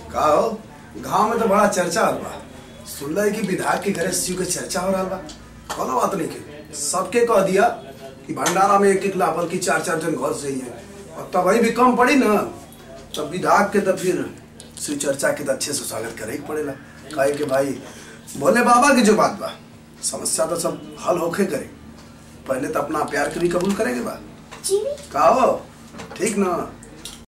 का हो गाँव में तो बड़ा चर्चा हो बा। सुन है कि विधायक के घरे शिव के चर्चा हो रहा बा। कोनो बात नहीं के सबके कह दिया कि भंडारा में एक लाभल की 4-4 जन घर से ही है और तब वही भी कम पड़ी ना तब विधायक के तो फिर शिव चर्चा के तो अच्छे से स्वागत करे ही पड़ेगा। कहे कि भाई भोले बाबा की जो बात बा समस्या तो सब हल होके करे, पहले तो अपना प्यार के भी कबूल करेंगे बा। जी का हो ठीक ना।